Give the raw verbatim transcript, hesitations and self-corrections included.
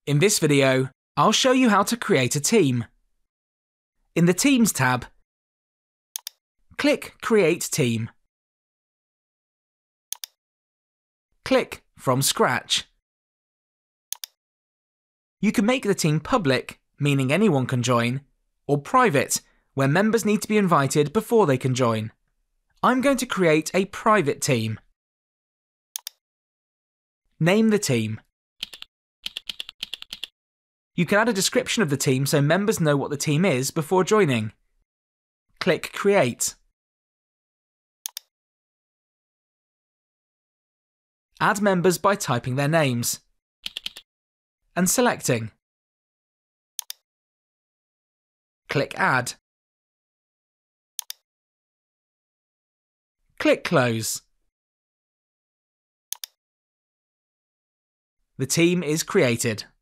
In this video, I'll show you how to create a team. In the Teams tab, click Create Team. Click From Scratch. You can make the team public, meaning anyone can join, or private, where members need to be invited before they can join. I'm going to create a private team. Name the team. You can add a description of the team so members know what the team is before joining. Click Create. Add members by typing their names and selecting. Click Add. Click Close. The team is created.